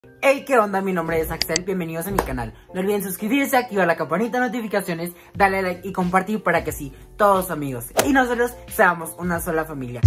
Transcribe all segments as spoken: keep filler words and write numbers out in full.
Hey, ¿qué onda? Mi nombre es Axel, bienvenidos a mi canal. No olviden suscribirse, activar la campanita de notificaciones, darle like y compartir para que sí, todos amigos y nosotros seamos una sola familia.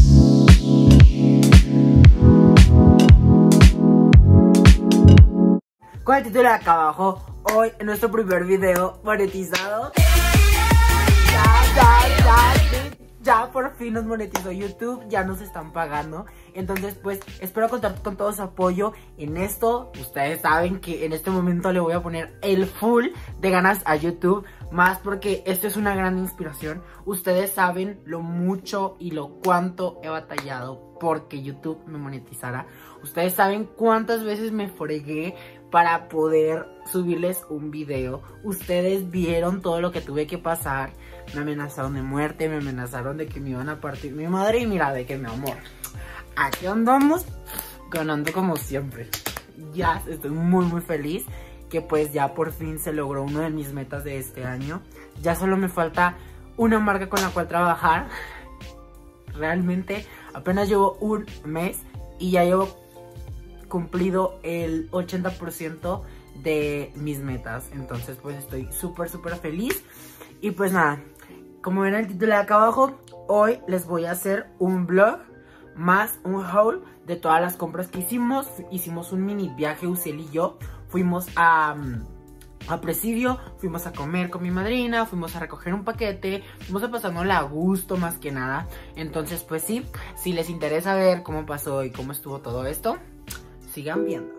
Con el título de acá abajo, hoy en nuestro primer video monetizado. Ya, ya, ya, ya por fin nos monetizó YouTube, ya nos están pagando. Entonces pues espero contar con todo su apoyo en esto. Ustedes saben que en este momento le voy a poner el full de ganas a YouTube, más porque esto es una gran inspiración. Ustedes saben lo mucho y lo cuánto he batallado porque YouTube me monetizara. Ustedes saben cuántas veces me fregué para poder subirles un video. Ustedes vieron todo lo que tuve que pasar. Me amenazaron de muerte, me amenazaron de que me iban a partir mi madre. Y mira, de que mi amor, aquí andamos ganando como siempre. Ya estoy muy muy feliz que pues ya por fin se logró uno de mis metas de este año. Ya solo me falta una marca con la cual trabajar. Realmente apenas llevo un mes y ya llevo cumplido el ochenta por ciento de mis metas. Entonces pues estoy súper súper feliz. Y pues nada, como ven el título de acá abajo, hoy les voy a hacer un vlog más un haul de todas las compras que hicimos. Hicimos un mini viaje, Uciel y yo. Fuimos a, a Presidio, fuimos a comer con mi madrina, fuimos a recoger un paquete, fuimos a pasárnosla a gusto más que nada. Entonces pues sí, si les interesa ver cómo pasó y cómo estuvo todo esto, sigan viendo.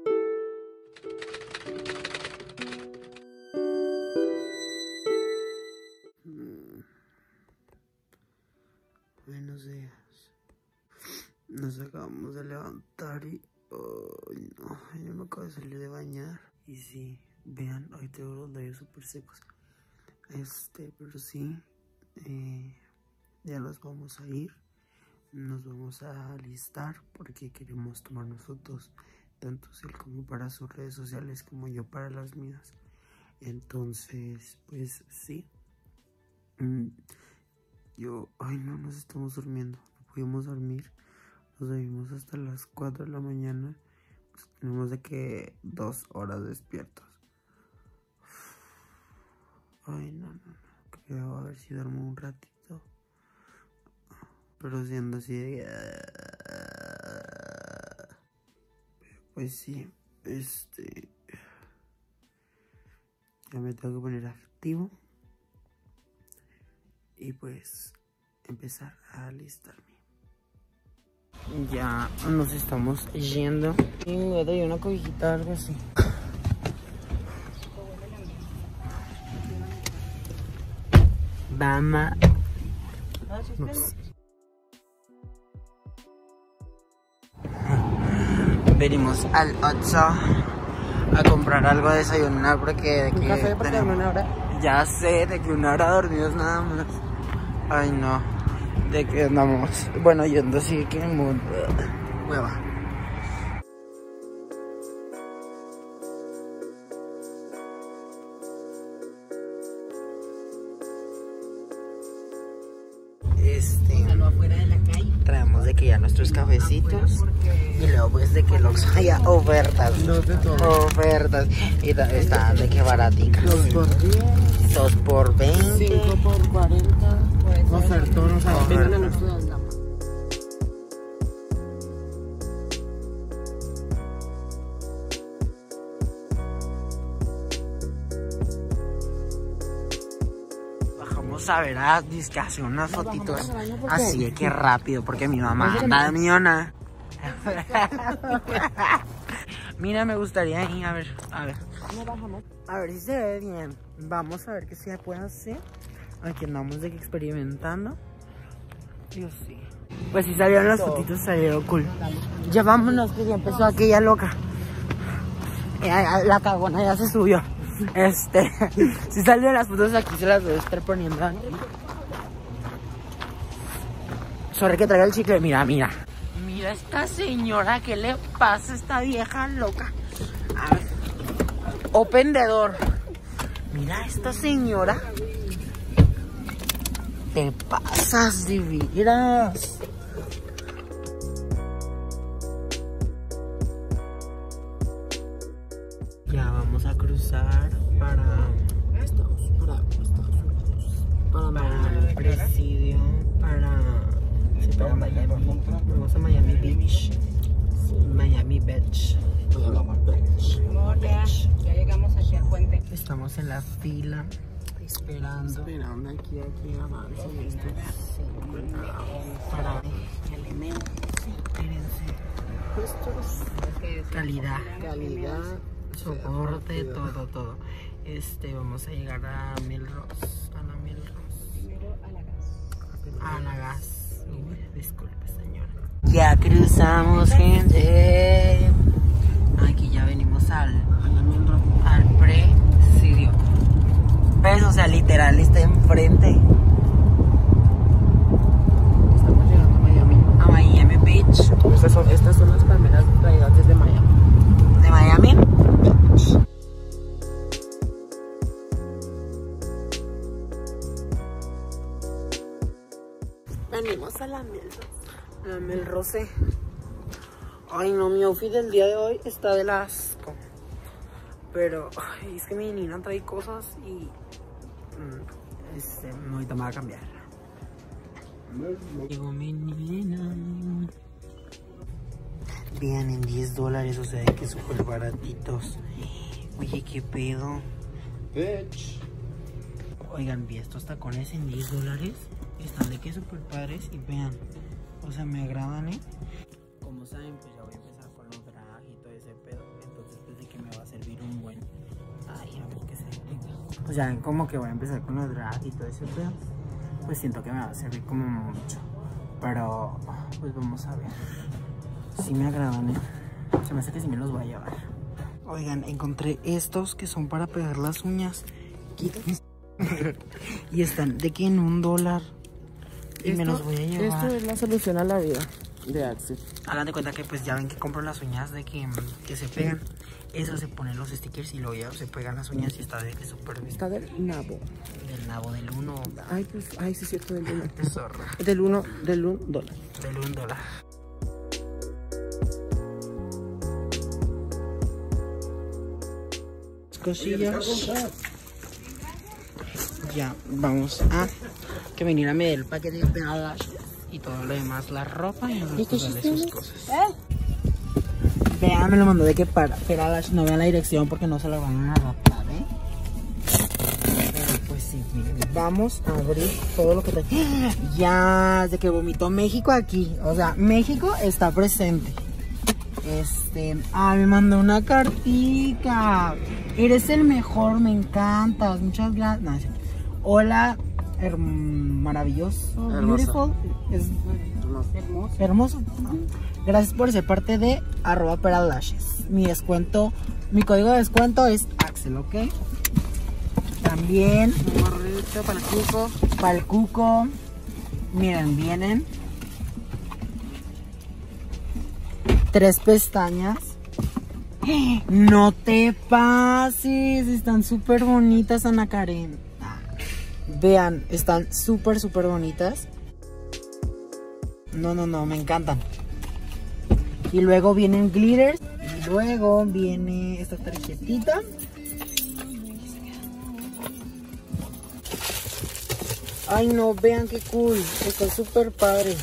Buenos días. Nos acabamos de levantar y... Ay, no, yo me acabo de salir de bañar. Y sí, vean, hoy tengo los labios súper secos. Este, pero sí, eh, ya nos vamos a ir. Nos vamos a alistar porque queremos tomarnos fotos, tanto él como para sus redes sociales como yo para las mías. Entonces, pues sí. Mm, yo, ay no, nos estamos durmiendo. No pudimos dormir. Nos dormimos hasta las cuatro de la mañana. Pues tenemos de que dos horas despiertos. Ay no, no, no. Creo a ver si duermo un ratito. Pero siendo así de... Pues sí, este... ya me tengo que poner activo. Y pues empezar a alistarme. Ya nos estamos yendo. Y me doy una cobijita, algo así. Vamos. Ups. Venimos al Oxxo a comprar algo a desayunar porque de que café para tenemos... una hora. Ya sé, de que una hora dormidos nada más. Ay no, de que andamos. Bueno, yo ando así que muy hueva. Este, traemos de que ya nuestros cafecitos y luego pues de que los haya ofertas, ofertas y están de que baraticas. Dos por diez, dos por veinte, cinco por cuarenta, ofertones a ofertas. A ver, a disque hacer unas fotitos así de que rápido, porque mi mamá anda de millona. Mira, me gustaría ir, a ver, a ver. A ver si se ve bien. Vamos a ver qué se puede hacer. Aquí andamos de que experimentando. Dios sí. Pues si salieron las fotitos, salieron cool. Ya vámonos, que ya empezó aquella loca. La cagona ya se subió. Este, si salen las fotos aquí se las voy a estar poniendo aquí. Sorry que traiga el chicle, mira, mira. Mira esta señora, ¿qué le pasa a esta vieja loca? A ver. Open the door. Mira esta señora. Te pasas de veras. Ay, Ya vamos a cruzar para Estados, para Estados Unidos, para, para el presidio, para, sí, para Miami. Vamos a Miami Beach. Sí, Miami Beach. Miami Beach. Beach. Ya llegamos aquí al puente. Estamos en la fila esperando. Esperando aquí, aquí avance. Para elementos. Espérense. Calidad. Calidad. Soporte, todo, todo. Este, vamos a llegar a Milrose. A la Milrose. Primero a la gas. A la gas. Uy, disculpe, señora. Ya cruzamos, gente. Aquí ya venimos al, al presidio. Pues, o sea, literal, está enfrente. Estamos llegando a Miami. A Miami Beach. Estas son, estas son las palmeras traídas desde Miami. ¿De Miami? Venimos a la Melrose. La Melrose. Ay, no, mi outfit del día de hoy está del asco. Pero ay, es que mi nina trae cosas y mm, este, ahorita me va a cambiar. Llegó mi nina. Vean, en diez dólares, o sea, que súper baratitos. Oye, qué pedo. Bitch. Oigan, vi estos tacones en diez dólares. Están de que súper padres y vean, o sea, me agradan, ¿eh? Como saben, pues ya voy a empezar con los drag y todo ese pedo. Entonces, pues de que me va a servir un buen. Ay, a ver qué se ve. Pues ya ven como que voy a empezar con los drag y todo ese pedo. Pues siento que me va a servir como mucho. Pero, pues vamos a ver. Sí me agradan, ¿eh? Se me hace que sí me los voy a llevar. Oigan, encontré estos que son para pegar las uñas. Y están de que en un dólar. Y esto, me los voy a llevar. Esto es la solución a la vida de Axel. Hagan de cuenta que pues ya ven que compro las uñas de que, que se pegan. Eso se ponen los stickers y luego ya se pegan las uñas y está de que súper bien. Está del nabo. Del nabo, del uno. Ay, pues, ay, sí es cierto, del uno. Zorra. Del uno, del un dólar. Del un dólar. Cosillas. Ya, vamos a que venir a medir el paquete de pegadas y todo lo demás, la ropa y el resto de sus cosas. ¿Eh? Vean, me lo mandó de que para Peradas, no vean la dirección porque no se lo van a adaptar, ¿eh? Pero pues sí, miren, vamos a abrir todo lo que trae. Ya, de que vomitó México aquí, o sea, México está presente. Este, ah, me mandó una cartica. Eres el mejor, me encantas, muchas gracias. No, hola, her maravilloso, beautiful, es hermoso. hermoso. Gracias por ser parte de arroba peralashes. Mi descuento, mi código de descuento es Axel, ¿ok? También un gorrito para el cuco. Para el cuco. Miren, vienen tres pestañas. No te pases, están súper bonitas, Ana Karen. Vean, están súper, súper bonitas. No, no, no, me encantan. Y luego vienen glitters. Y luego viene esta tarjetita. Ay, no, vean qué cool. Está súper padre.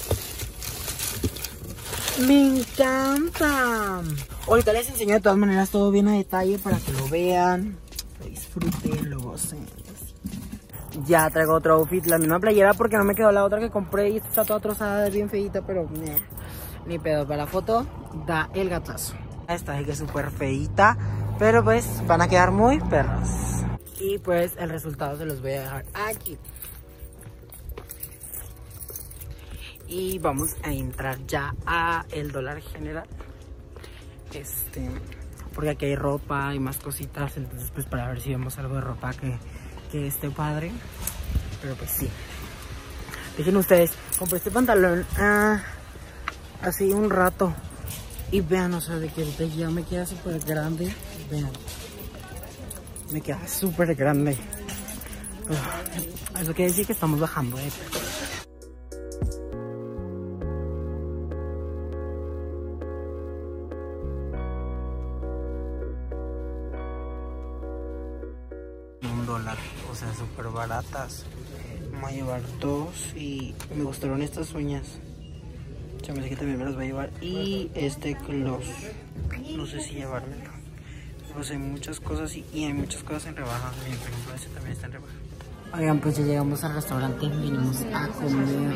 Me encanta. Ahorita les enseño de todas maneras todo bien a detalle para que lo vean, lo disfruten, lo gocen. Ya traigo otro outfit, la misma playera porque no me quedó la otra que compré y esta está toda trozada, bien feita, pero nah, ni pedo. Para la foto da el gatazo. Esta es que es súper feita, pero pues van a quedar muy perros. Y pues el resultado se los voy a dejar aquí. Y vamos a entrar ya a el dólar general. Este, porque aquí hay ropa y más cositas. Entonces pues para ver si vemos algo de ropa que, que esté padre. Pero pues sí. Dejen ustedes, compré este pantalón ah, así un rato. Y vean, o sea, de que ahorita ya me queda súper grande. Vean, me queda súper grande. Uf, eso quiere decir que estamos bajando de peso. un dólar, o sea, súper baratas. Voy a llevar dos y me gustaron estas uñas. Se me hace que también me las voy a llevar. Y este gloss, no sé si llevármelo. Pues hay muchas cosas y, y hay muchas cosas en rebaja. Miren, por ejemplo, este también está en rebaja. Oigan, pues ya llegamos al restaurante, vinimos a comer.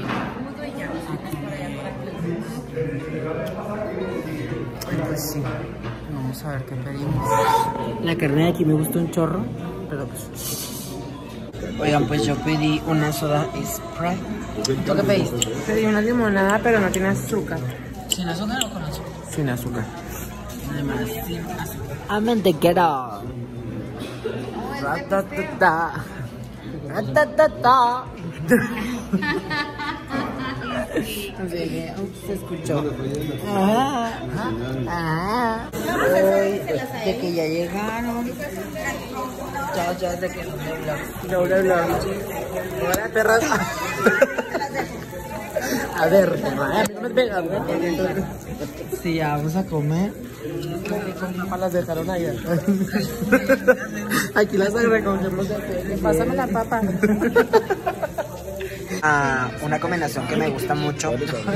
Pues sí, vamos a ver qué pedimos. La carne de aquí me gusta un chorro, pero pues... Oigan, pues yo pedí una soda Sprite. ¿Tú qué pediste? Pedí una limonada, pero no tiene azúcar. ¿Sin azúcar o con azúcar? Sin azúcar. Además, sin azúcar. A mantequera. Ratatata. Ratatata. Se escuchó. Ah, ah. Hoy, de que ya llegaron. Chao, chao, de que no Doble blog. Hola, perras. A ver, no me pegas, ¿no? Sí, ya vamos a comer. Mis papás las dejaron allá. Aquí las recogemos de aquí. Pásame la papa. Ah, una combinación que me gusta mucho.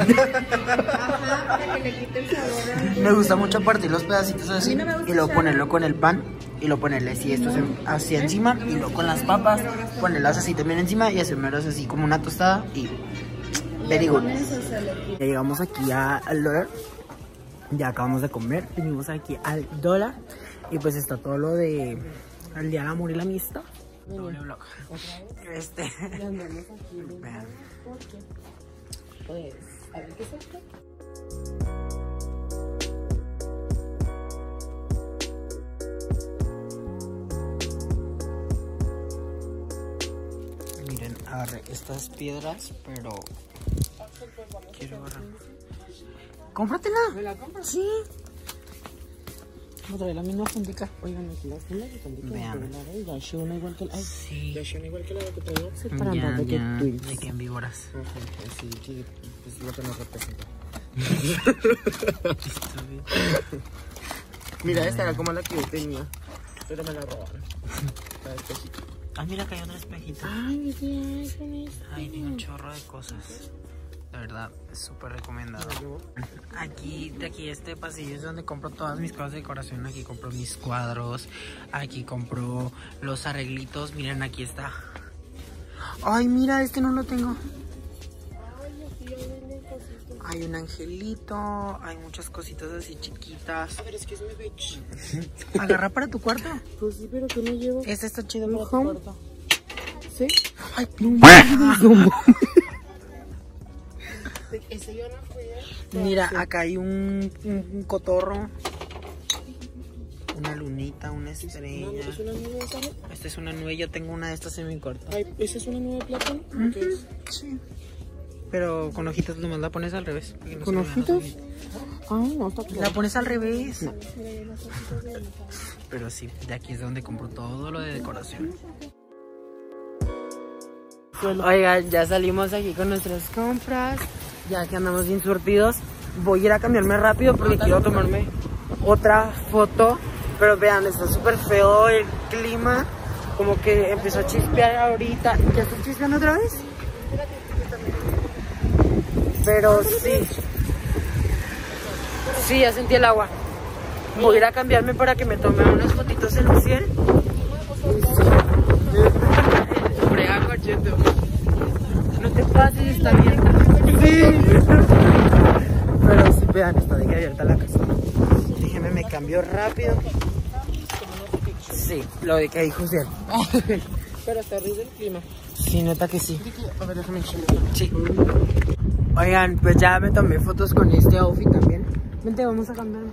Me gusta mucho partir los pedacitos así y luego ponerlo con el pan y luego ponerle así esto así encima y luego con las papas ponerlas así también encima y hacerlas así como una tostada y very good. Ya llegamos aquí al dólar. Ya acabamos de comer, vinimos aquí al dólar y pues está todo lo de el día del amor y la amistad. Doble blog. Este. Vean. Pues, a ver qué es esto. Miren, agarré estas piedras, pero quiero agarrar. ¡Cómpratela! ¿Me la compras? Sí. Vamos a traer la misma fundita. Oigan, aquí las fundas y fundita. Vean. Ya hice una igual que la. Ay, Sí. ya hice una igual que la que traía. Para Ya, andar de que ya, twins. de que en víboras. Ajá, sí, sí, es lo que nos representa. Mira, esta era como la que yo tenía, pero me la robaron. La espejito. Ah, mira que hay otro espejito. Ay, ¿qué es con esto? Ahí tiene un chorro de cosas. La verdad, es súper recomendado. Aquí, de aquí, este pasillo es donde compro todas mis cosas de decoración. Aquí compro mis cuadros. Aquí compro los arreglitos. Miren, aquí está. Ay, mira, este no lo tengo. Hay un angelito. Hay muchas cositas así chiquitas. A ver, es que es mi bitch. Agarra para tu cuarto. Pues sí, pero que no llevo. Este está chido para tu Home. cuarto. ¿Sí? Ay, Ese yo no fui. mira, acá hay un, un, un cotorro. Una lunita, una estrella. ¿Es una nube de sal? Esta es una nube, yo tengo una de estas en mi cuarto. Ay, ¿esa es una nube de plátano? Ujú, ¿Qué es? sí. Pero con hojitas nomás la pones al revés. porque no ¿Con se me van a hojitas? salir. Ay, no, está La claro. pones al revés. Pero sí, de aquí es donde compro todo lo de decoración. Oigan, ya salimos aquí con nuestras compras. Ya que andamos bien surtidos. Voy a ir a cambiarme rápido porque quiero tomarme otra foto. Pero vean, está súper feo el clima. Como que empezó a chispear ahorita. ¿Ya está chispeando otra vez? Pero sí. Sí, ya sentí el agua. Voy a ir a cambiarme para que me tome unas fotitos en el cielo. No te pases, está abierta. Sí. Pero sí, vean, está de que abierta la casa. Déjeme, me cambio rápido. Sí, lo de que dijo Ciel. Pero está horrible el clima. Sí, neta que sí. A ver, déjame echarle. Sí. Oigan, pues ya me tomé fotos con este outfit también. Vente, vamos a cambiar.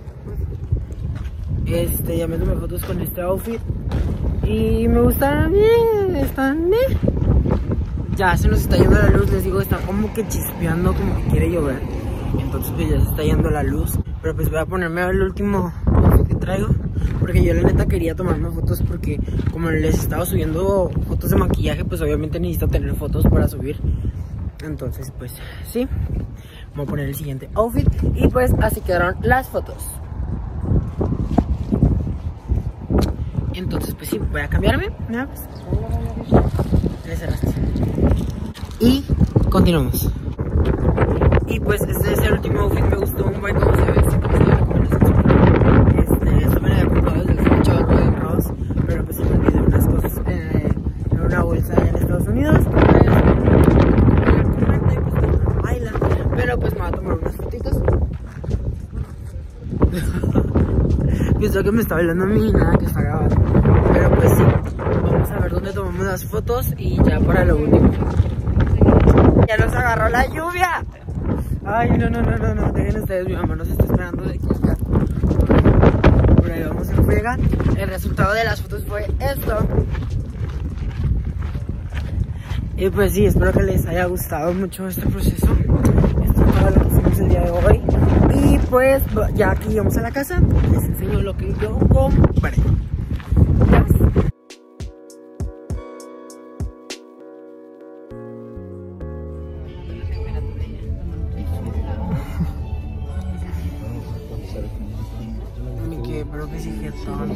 Este, ya me tomé fotos con este outfit. Y me gustan bien, están bien. Ya se nos está yendo la luz, les digo, está como que chispeando, como que quiere llover. Entonces pues ya se está yendo la luz. Pero pues voy a ponerme el último outfit que traigo. Porque yo la neta quería tomarme fotos porque como les estaba subiendo fotos de maquillaje, pues obviamente necesito tener fotos para subir. Entonces pues sí, voy a poner el siguiente outfit. Y pues así quedaron las fotos. Entonces pues sí, voy a cambiarme. ¿No? Le cerraste. Y continuamos. Y pues este es el último outfit, me gustó un buen como se ve, este, como se ve, como les explico. Este, esto me lo había comprado desde el chorro de Ross, pero pues se me olvidé unas cosas eh, en una bolsa allá en Estados Unidos. Pero pues me voy a tomar unas fotitos. Pienso que me está hablando a mí, nada que está grabando. Pero pues sí, vamos a ver dónde tomamos las fotos y ya para lo último. Ya nos agarró la lluvia. Ay, no, no, no, no, no, dejen ustedes, mi mamá nos está esperando de aquí acá. Por ahí vamos en friega. El resultado de las fotos fue esto. Y pues sí, espero que les haya gustado mucho este proceso. Esto es todo lo que hicimos el día de hoy. Y pues ya aquí vamos a la casa, les enseño lo que yo compré. ¿Qué? Pero que sí, jetón.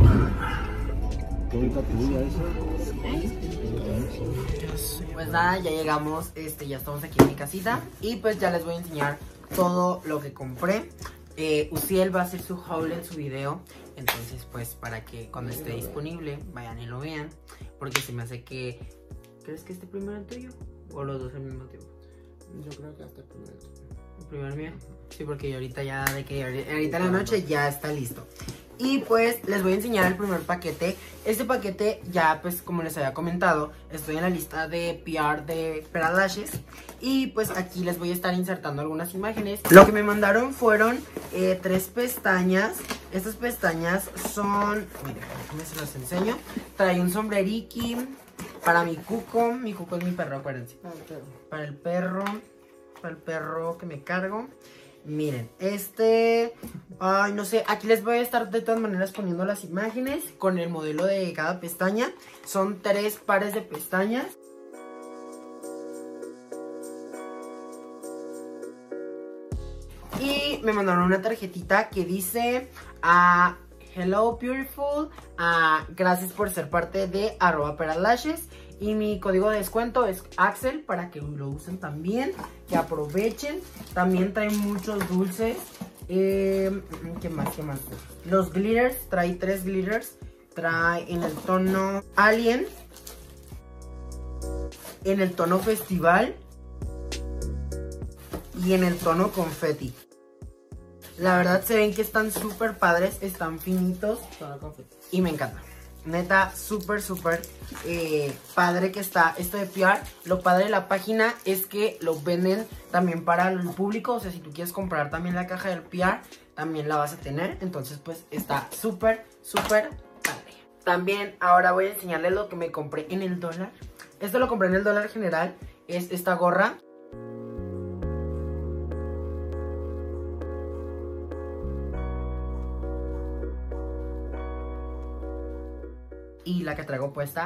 Pues nada, ya llegamos, este, ya estamos aquí en mi casita. Y pues ya les voy a enseñar todo lo que compré. eh, Uciel va a hacer su haul en su video, entonces pues para que cuando esté disponible vayan y lo vean, porque se me hace que... ¿Crees que esté primero el tuyo? ¿O los dos al mismo tiempo? Yo creo que hasta el primero. ¿El primero mío? Sí, porque ahorita ya de que ahorita en la noche ya está listo. Y pues les voy a enseñar el primer paquete. Este paquete ya pues como les había comentado, estoy en la lista de P R de Peralashes. Y pues aquí les voy a estar insertando algunas imágenes. Lo que me mandaron fueron eh, tres pestañas. Estas pestañas son... Miren, déjenme se las enseño. Trae un sombreriqui para mi cuco. Mi cuco es mi perro, acuérdense. Para el perro. Para el perro que me cargo. Miren, este, ay, no sé, aquí les voy a estar de todas maneras poniendo las imágenes con el modelo de cada pestaña. Son tres pares de pestañas. Y me mandaron una tarjetita que dice uh, Hello Beautiful, uh, gracias por ser parte de arroba Peralashes. Y mi código de descuento es Axel para que lo usen también, que aprovechen. También trae muchos dulces. Eh, ¿Qué más? ¿Qué más? Los glitters, trae tres glitters. Trae en el tono Alien, en el tono Festival y en el tono Confetti. La verdad se ven que están súper padres, están finitos y me encantan. Neta, súper, súper eh, padre que está esto de P R. Lo padre de la página es que lo venden también para el público. O sea, si tú quieres comprar también la caja del P R, también la vas a tener. Entonces, pues, está súper, súper padre. También, ahora voy a enseñarles lo que me compré en el dólar. Esto lo compré en el dólar general. Es esta gorra. Y la que traigo puesta.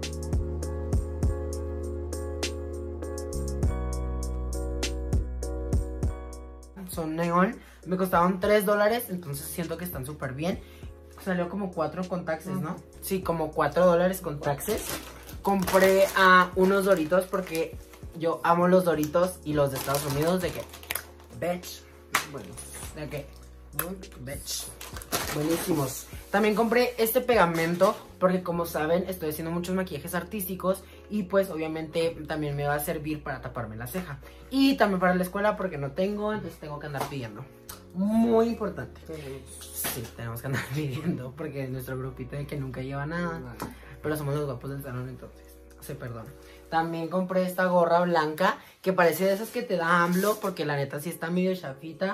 Son neón. Me costaban tres dólares. Entonces siento que están súper bien. Salió como cuatro con taxes, ¿no? Sí, como cuatro dólares con taxes. Compré a uh, unos Doritos porque yo amo los Doritos y los de Estados Unidos. De que bitch. Bueno, de que bitch. Buenísimos. También compré este pegamento porque, como saben, estoy haciendo muchos maquillajes artísticos y pues obviamente también me va a servir para taparme la ceja. Y también para la escuela porque no tengo, entonces tengo que andar pidiendo. Muy importante. Sí, tenemos que andar pidiendo porque nuestro grupito de que nunca lleva nada. Pero somos los guapos del salón, entonces se perdona. También compré esta gorra blanca que parece de esas que te da AMLO porque la neta sí está medio chafita.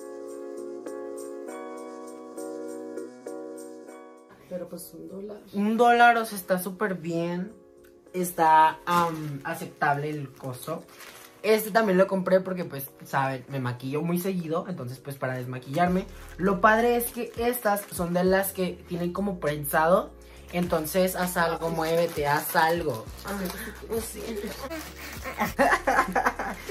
Pero pues un dólar. Un dólar, o sea, está súper bien. Está um, aceptable el costo. Este también lo compré porque, pues, saben, me maquillo muy seguido. Entonces, pues, para desmaquillarme. Lo padre es que estas son de las que tienen como prensado. Entonces, haz algo, muévete, haz algo.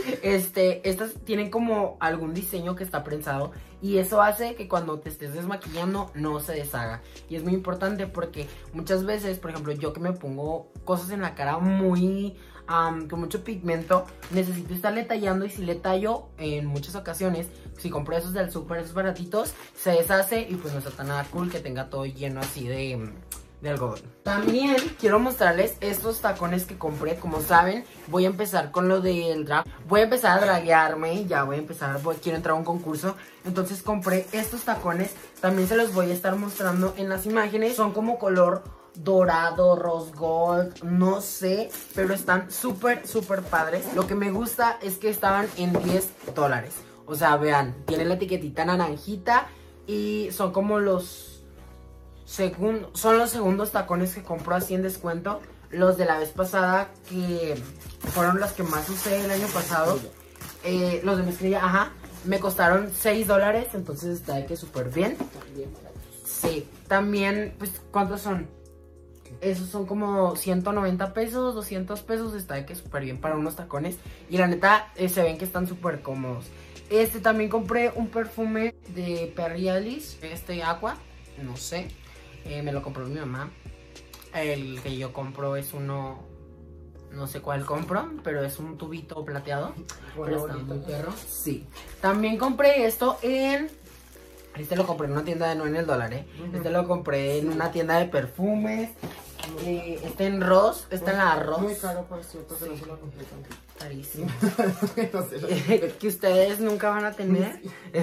Este, estas tienen como algún diseño que está prensado y eso hace que cuando te estés desmaquillando no se deshaga. Y es muy importante porque muchas veces, por ejemplo, yo que me pongo cosas en la cara muy... Um, con mucho pigmento, necesito estarle tallando y si le tallo en muchas ocasiones, si compro esos del súper, esos baratitos, se deshace y pues no está tan nada cool que tenga todo lleno así de... de algodón. También quiero mostrarles estos tacones que compré. Como saben, voy a empezar con lo del drag. Voy a empezar a draguearme. Ya voy a empezar, voy, quiero entrar a un concurso. Entonces compré estos tacones. También se los voy a estar mostrando en las imágenes. Son como color dorado, rose gold, no sé, pero están súper, súper padres. Lo que me gusta es que estaban en diez dólares. O sea, vean, tienen la etiquetita naranjita y son como los... Segundo, son los segundos tacones que compro así en descuento. Los de la vez pasada, que fueron los que más usé el año pasado, eh, los de mezclilla, ajá, me costaron seis dólares. Entonces está de que súper bien. Sí, también, pues, ¿cuántos son? Esos son como ciento noventa pesos, doscientos pesos. Está de que súper bien para unos tacones. Y la neta, eh, se ven que están súper cómodos. Este, también compré un perfume de Perry Ellis, este Aqua, no sé. Eh, me lo compró mi mamá. El que yo compro es uno, no sé cuál compro, pero es un tubito plateado. Bueno, pero está muy perro. Sí. También compré esto en... Este lo compré en una tienda de nueve en el dólar, ¿eh? Uh-huh. Este lo compré en una tienda de perfumes. Uh-huh. eh, este en Ross, está en la Ross. Muy caro, por cierto, que sí. No se lo compré tanto. Carísimo. No se lo que ustedes nunca van a tener.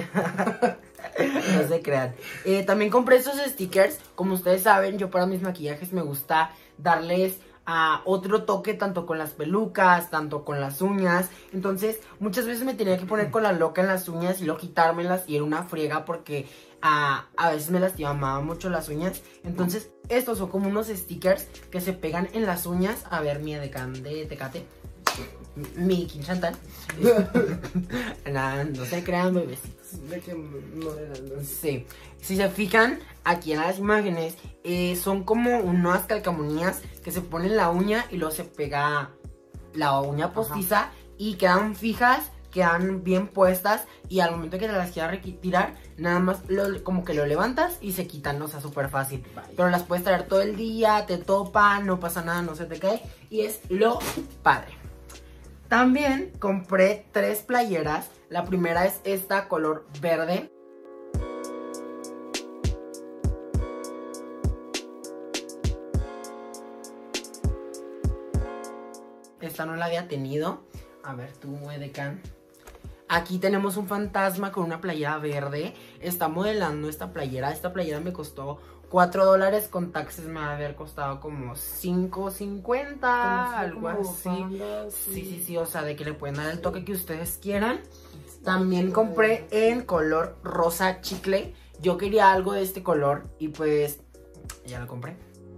No se crean. Eh, también compré estos stickers. Como ustedes saben, yo para mis maquillajes me gusta darles a otro toque, tanto con las pelucas, tanto con las uñas. Entonces, muchas veces me tenía que poner con la loca en las uñas y luego quitármelas y era una friega porque a, a veces me lastimaba mucho las uñas. Entonces, estos son como unos stickers que se pegan en las uñas. A ver, mía de can de Tecate. Mi Quinchantal. Nada, no se crean, bebecitos. De que no eran. Sí. Si se fijan, aquí en las imágenes, eh, son como unas calcamonías que se ponen en la uña y luego se pega la uña postiza. Ajá. Y quedan fijas, quedan bien puestas. Y al momento que te las quieras retirar, nada más lo, como que lo levantas y se quitan, o sea, súper fácil. Bye. Pero las puedes traer todo el día, te topan, no pasa nada, no se te cae. Y es lo padre. También compré tres playeras. La primera es esta color verde. Esta no la había tenido. A ver tú, Edecán. Aquí tenemos un fantasma con una playera verde. Está modelando esta playera. Esta playera me costó cuatro dólares. Con taxes me va a haber costado como cinco cincuenta, algo así. Sí, sí, sí, o sea, de que le pueden dar el toque que ustedes quieran. También compré en color rosa chicle. Yo quería algo de este color y pues ya lo compré.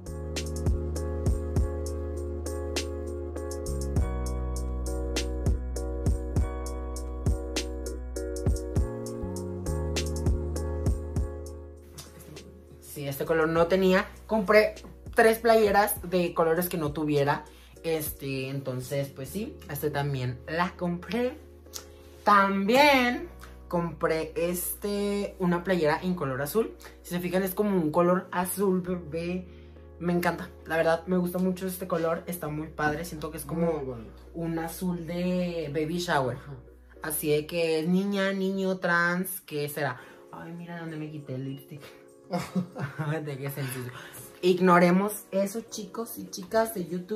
Sí, este color no tenía. Compré tres playeras de colores que no tuviera. Este, entonces, pues sí, este también la compré. También compré este, una playera en color azul. Si se fijan, es como un color azul bebé. Me encanta, la verdad, me gusta mucho este color. Está muy padre, siento que es como un azul de baby shower. Así de que es niña, niño, trans, ¿qué será? Ay, mira dónde me quité el lipstick. De qué sencillo. Ignoremos eso, chicos y chicas de YouTube.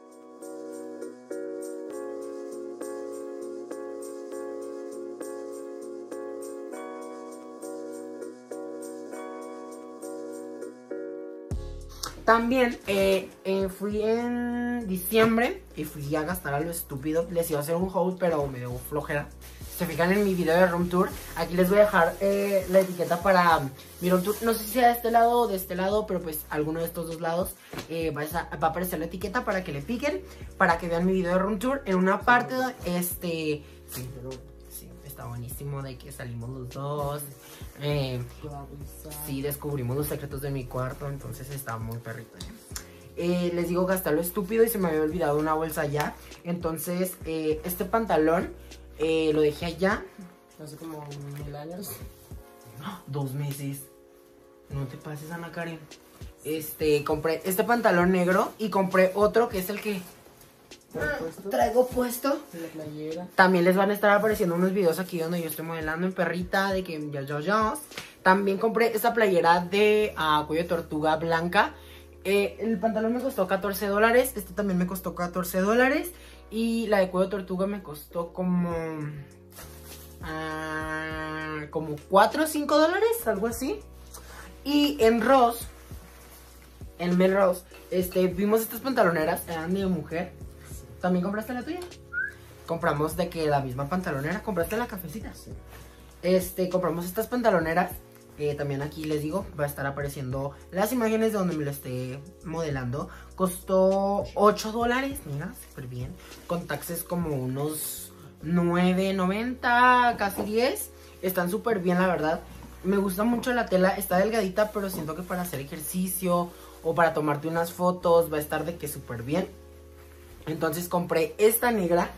También eh, eh, fui en diciembre y fui a gastar a lo estúpido. Les iba a hacer un haul, pero me dio flojera. Se fijan en mi video de room tour. Aquí les voy a dejar eh, la etiqueta para mi room tour. No sé si sea de este lado o de este lado, pero pues alguno de estos dos lados eh, va, a, va a aparecer la etiqueta para que le piquen, para que vean mi video de room tour. En una parte, este... Sí, pero, sí, está buenísimo de que salimos los dos. Eh, sí, descubrimos los secretos de mi cuarto, entonces está muy perrito, ¿eh? eh, les digo, gasté lo estúpido y se me había olvidado una bolsa allá. Entonces, eh, este pantalón eh, lo dejé allá. Hace como mil años. Dos meses. No te pases, Ana Karen. Este, compré este pantalón negro y compré otro que es el que ¿Trae puesto? traigo puesto. La playera. También les van a estar apareciendo unos videos aquí donde yo estoy modelando en perrita, de que ya, ya, ya. También compré esta playera de uh, cuello de tortuga blanca. Eh, el pantalón me costó catorce dólares. Este también me costó catorce dólares. Y la de cuello de tortuga me costó como... Uh, como cuatro o cinco dólares, algo así. Y en Ross, en Melrose, este, vimos estas pantaloneras, eran de mujer. ¿También compraste la tuya? Compramos de que la misma pantalonera. ¿Compraste la cafecita? Sí. Este, compramos estas pantaloneras. Eh, también aquí les digo, va a estar apareciendo las imágenes de donde me lo esté modelando. Costó ocho dólares, mira, súper bien. Con taxes como unos nueve noventa, casi diez. Están súper bien, la verdad. Me gusta mucho la tela, está delgadita, pero siento que para hacer ejercicio o para tomarte unas fotos va a estar de que súper bien. Entonces compré esta negra.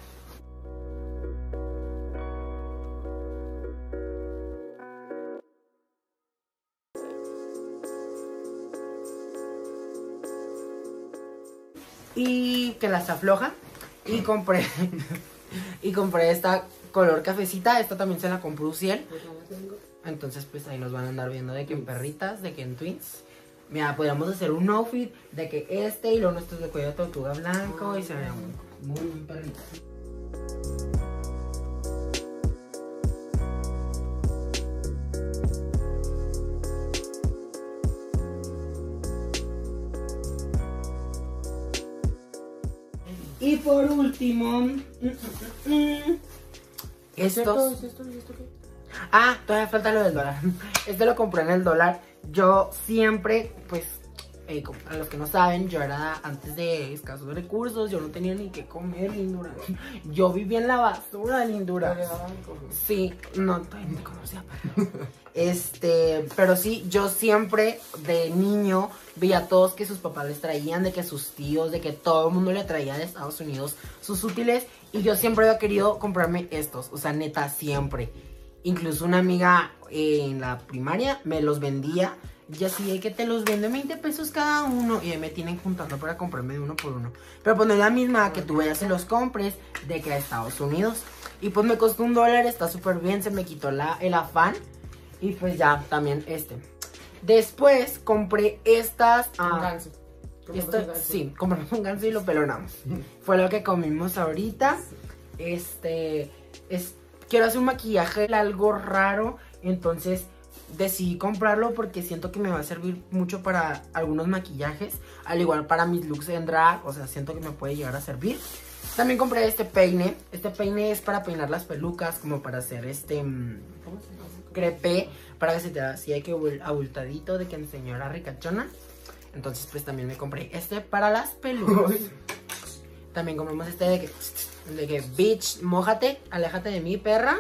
Y que las afloja. Y compré y compré esta color cafecita. Esta también se la compró Uciel. Entonces pues ahí nos van a andar viendo de que en perritas, de que en twins. Mira, podríamos hacer un outfit de que este y luego nuestros de cuello de tortuga blanco. Y se vean muy, muy, muy perritas. Y por último, mm, mm, mm, estos. ¿Es esto? ¿Es esto qué? Ah, todavía falta lo del dólar. Este lo compré en el dólar. Yo siempre, pues, eh, a los que no saben, yo era antes de escasos recursos. Yo no tenía ni qué comer, lindura. Yo vivía en la basura, lindura. Sí, no, todavía no te conocía, pero... Este, pero sí, yo siempre de niño veía a todos que sus papás les traían, de que sus tíos, de que todo el mundo le traía de Estados Unidos sus útiles. Y yo siempre había querido comprarme estos, o sea, neta, siempre. Incluso una amiga eh, en la primaria me los vendía. Y así de que te los venden veinte pesos cada uno. Y me tienen juntando para comprarme de uno por uno. Pero pues no es la misma que tú vayas y los compres de que a Estados Unidos. Y pues me costó un dólar, está súper bien, se me quitó la, el afán. Y pues ya, también este. Después compré estas. Un Ah, ganso. esto, sí, compramos un ganso y lo pelonamos. Fue lo que comimos ahorita. Este, es, quiero hacer un maquillaje algo raro. Entonces decidí comprarlo porque siento que me va a servir mucho para algunos maquillajes. Al igual para mis looks en drag. O sea, siento que me puede llegar a servir. También compré este peine. Este peine es para peinar las pelucas. Como para hacer este... ¿Cómo se llama? Crepé, para que se te vea así de que abultadito, de que en señora ricachona. Entonces pues también me compré este para las pelucas. También compramos este de que, de que bitch, mójate, aléjate de mí, perra.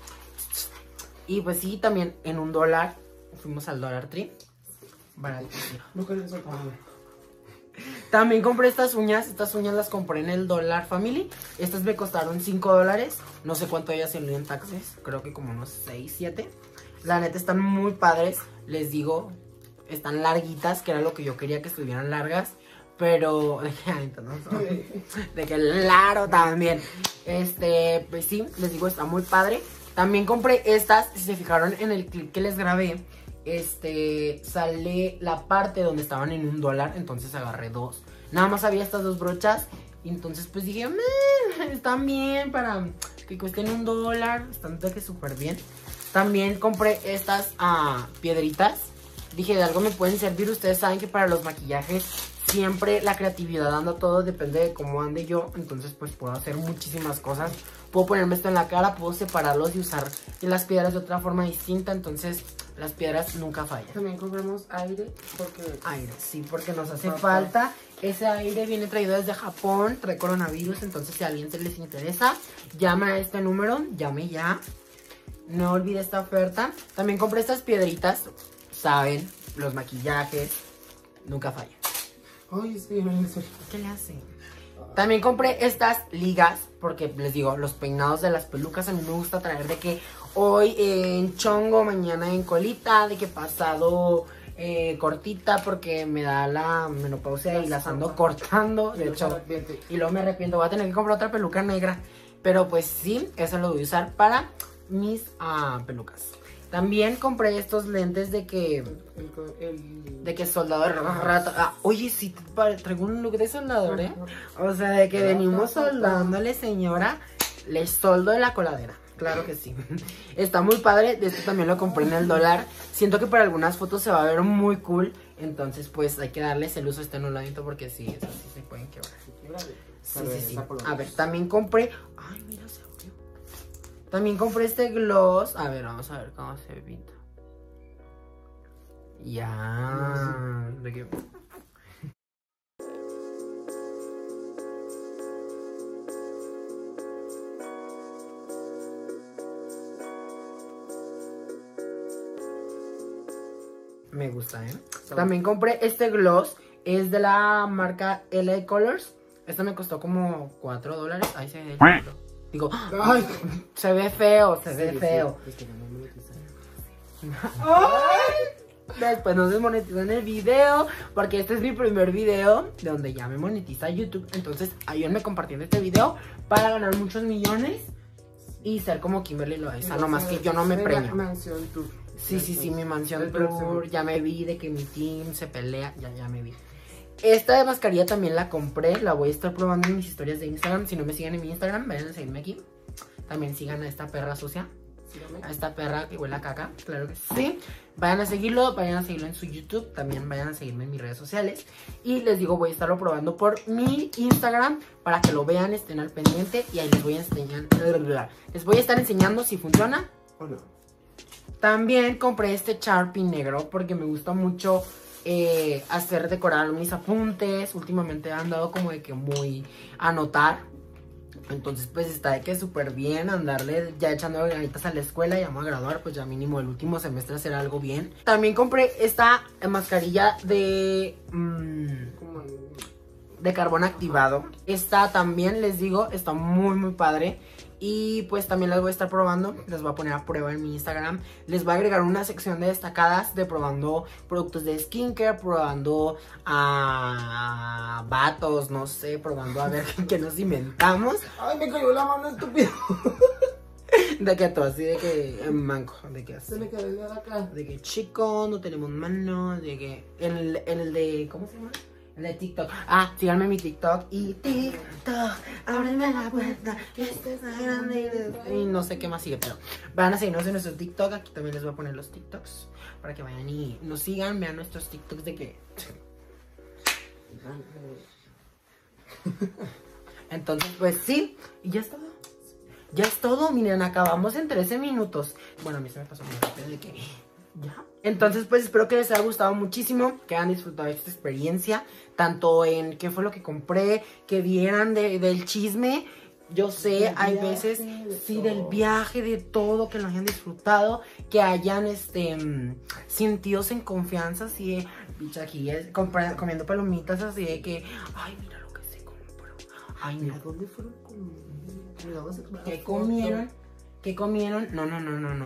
Y pues sí, también en un dólar. Fuimos al Dollar Tree. Baratísimo. No quería eso. También compré estas uñas. Estas uñas las compré en el Dollar Family. Estas me costaron cinco dólares. No sé cuánto ellas salió en taxes. Creo que como unos seis, siete. La neta están muy padres. Les digo, están larguitas, que era lo que yo quería que estuvieran largas. Pero, de que, no, de que largo también. Este, pues sí, les digo, está muy padre. También compré estas. Si se fijaron en el clip que les grabé, este, sale la parte donde estaban en un dólar. Entonces agarré dos. Nada más había estas dos brochas. Y entonces pues dije, meh, están bien para que cuesten un dólar. Están de que súper bien. También compré estas uh, piedritas. Dije, de algo me pueden servir. Ustedes saben que para los maquillajes siempre la creatividad anda todo. Depende de cómo ande yo. Entonces pues puedo hacer muchísimas cosas. Puedo ponerme esto en la cara. Puedo separarlos y usar las piedras de otra forma distinta. Entonces las piedras nunca fallan. También compramos aire porque... Aire, sí, porque nos hace falta. Ese aire viene traído desde Japón. Trae coronavirus. Entonces si a alguien se les interesa, llama a este número. Llame ya. No olvide esta oferta. También compré estas piedritas. Saben, los maquillajes nunca fallan. Ay, es que yo no me sé. ¿Qué le hace? También compré estas ligas, porque les digo, los peinados de las pelucas a mí me gusta traer de que hoy en chongo, mañana en colita, de que pasado eh, cortita, porque me da la menopausia y las ando cortando, de hecho, y luego me arrepiento, voy a tener que comprar otra peluca negra, pero pues sí, eso lo voy a usar para mis uh, pelucas. También compré estos lentes de que... El, el... De que soldador rato. Ah, oye, sí, traigo un look de soldador, ¿eh? O sea, de que venimos soldándole, señora. Le soldo de la coladera. Claro que sí. Está muy padre. De esto también lo compré en el dólar. Siento que para algunas fotos se va a ver muy cool. Entonces, pues, hay que darles el uso este nuladito porque sí, eso sí se pueden quebrar. Sí, sí, sí. A ver, también compré... Ay, mira, se abrió. También compré este gloss. A ver, vamos a ver cómo se pinta. Ya. ¿De qué? Me gusta, ¿eh? También compré este gloss. Es de la marca L A Colors. Este me costó como cuatro dólares. Ahí se ve. Digo, ay, se ve feo, se ve sí, feo. Sí, ay, después nos desmonetizan el video, porque este es mi primer video de donde ya me monetiza YouTube. Entonces ayúdenme compartiendo este video para ganar muchos millones y ser como Kimberly Loaiza. No más que yo no me premio. Mansión tour. Sí, sí, sí, mi mansión tour. Ya me vi de que mi team se pelea. Ya, ya me vi. Esta de mascarilla también la compré. La voy a estar probando en mis historias de Instagram. Si no me siguen en mi Instagram, vayan a seguirme aquí. También sigan a esta perra sucia. A esta perra que huele a caca. Claro que sí. Vayan a seguirlo. Vayan a seguirlo en su YouTube. También vayan a seguirme en mis redes sociales. Y les digo, voy a estarlo probando por mi Instagram para que lo vean, estén al pendiente. Y ahí les voy a enseñar. Les voy a estar enseñando si funciona o no. También compré este Sharpie negro porque me gusta mucho eh, hacer decorar mis apuntes. Últimamente he andado como de que muy a anotar. Entonces pues está de que súper bien andarle ya echando ganitas a la escuela. Ya vamos a graduar, pues ya mínimo el último semestre hacer algo bien. También compré esta mascarilla de... Mmm, de carbón activado. Esta también, les digo, está muy muy padre. Y pues también las voy a estar probando. Les voy a poner a prueba en mi Instagram. Les voy a agregar una sección de destacadas de probando productos de skincare, probando a vatos, no sé, probando a ver qué nos inventamos. Ay, me cayó la mano, estúpido. De que todo así, de que manco, de que así. Se me cayó el de acá. De que chico, no tenemos mano, de que el, el de, ¿cómo se llama? El de TikTok. Ah, síganme en mi TikTok. Y TikTok, ábreme la puerta, que este es grande. Y no sé qué más sigue, pero van a seguirnos en nuestro TikTok. Aquí también les voy a poner los TikToks para que vayan y nos sigan, vean nuestros TikToks de que... Entonces, pues sí, y ya es todo. Ya es todo, miren, acabamos en trece minutos. Bueno, a mí se me pasó muy rápido de que... ya. Entonces pues espero que les haya gustado muchísimo, que hayan disfrutado de esta experiencia, tanto en qué fue lo que compré, que vieran de, del chisme. Yo sé, hay veces, sí, del viaje, de todo, que lo hayan disfrutado, que hayan este sentidos en confianza, así de, bicha, aquí es, compra, comiendo palomitas, así de que, ay, mira lo que se compró. Ay, mira, ¿dónde fueron? ¿Qué comieron? ¿Qué comieron? No, no, no, no, no.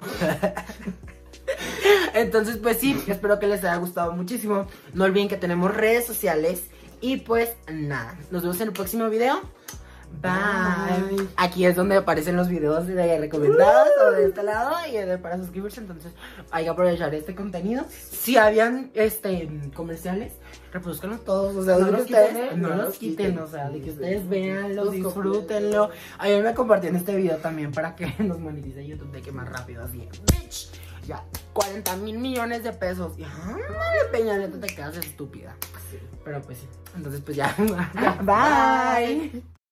Entonces pues sí, espero que les haya gustado muchísimo. No olviden que tenemos redes sociales. Y pues nada, nos vemos en el próximo video. Bye. Bye. Aquí es donde aparecen los videos de recomendados uh. o de este lado y de para suscribirse. Entonces hay que aprovechar este contenido. Si habían este comerciales, reproduzcanlos todos. O sea, no los ustedes quiten, no, no los quiten, quiten. O sea, de que ustedes veanlo, disfrútenlo. Ayúdenme a compartir este video también para que nos monetice YouTube de que más rápido así. Bitch. Ya, cuarenta mil millones de pesos. Y ándale, Peña Nieto, te quedas estúpida. Sí. Pero pues sí. Entonces pues ya. Bye. Bye.